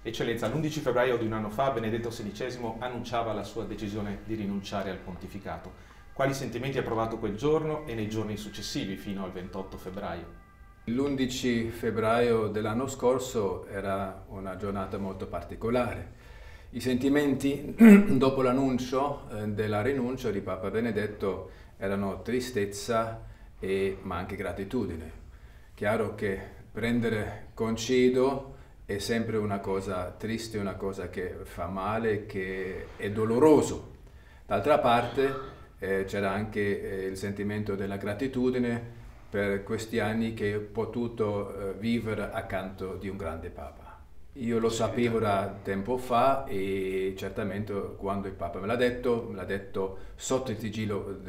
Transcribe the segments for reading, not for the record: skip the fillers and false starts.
Eccellenza, l'11 febbraio di un anno fa Benedetto XVI annunciava la sua decisione di rinunciare al pontificato. Quali sentimenti ha provato quel giorno e nei giorni successivi fino al 28 febbraio? L'11 febbraio dell'anno scorso era una giornata molto particolare. I sentimenti dopo l'annuncio della rinuncia di Papa Benedetto erano tristezza ma anche gratitudine. Chiaro che prendere concedo è sempre una cosa triste, una cosa che fa male, che è doloroso. D'altra parte c'era anche il sentimento della gratitudine per questi anni che ho potuto vivere accanto di un grande Papa. Io lo sapevo da tempo fa e certamente quando il Papa me l'ha detto sotto il sigillo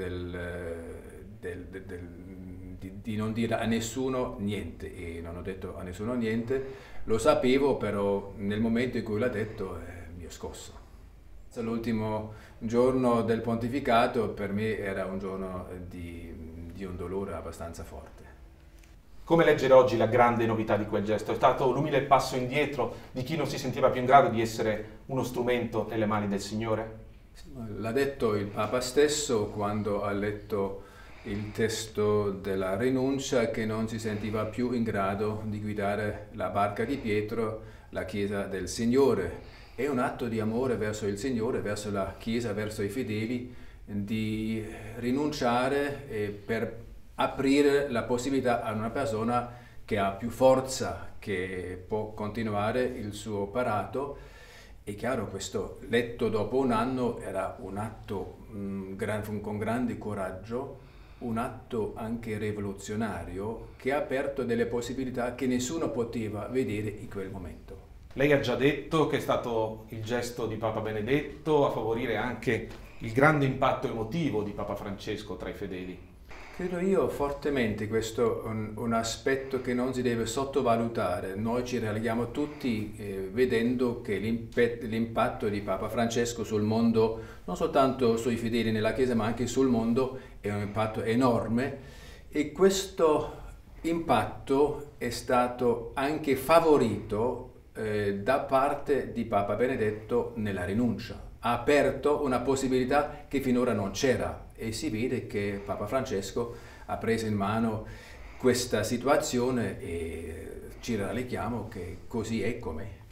di non dire a nessuno niente, e non ho detto a nessuno niente. Lo sapevo, però nel momento in cui l'ha detto mi è scosso. L'ultimo giorno del pontificato per me era un giorno di un dolore abbastanza forte. Come leggere oggi la grande novità di quel gesto? È stato l'umile passo indietro di chi non si sentiva più in grado di essere uno strumento nelle mani del Signore? L'ha detto il Papa stesso quando ha letto il testo della rinuncia, che non si sentiva più in grado di guidare la barca di Pietro, la Chiesa del Signore. È un atto di amore verso il Signore, verso la Chiesa, verso i fedeli, di rinunciare per aprire la possibilità a una persona che ha più forza, che può continuare il suo operato. È chiaro, questo letto dopo un anno era un atto con grande coraggio, un atto anche rivoluzionario che ha aperto delle possibilità che nessuno poteva vedere in quel momento. Lei ha già detto che è stato il gesto di Papa Benedetto a favorire anche il grande impatto emotivo di Papa Francesco tra i fedeli. Credo io fortemente questo è un aspetto che non si deve sottovalutare. Noi ci rallegriamo tutti vedendo che l'impatto di Papa Francesco sul mondo, non soltanto sui fedeli nella Chiesa ma anche sul mondo, è un impatto enorme, e questo impatto è stato anche favorito da parte di Papa Benedetto nella rinuncia. Ha aperto una possibilità che finora non c'era, e si vede che Papa Francesco ha preso in mano questa situazione e ci rallegriamo che così è com'è.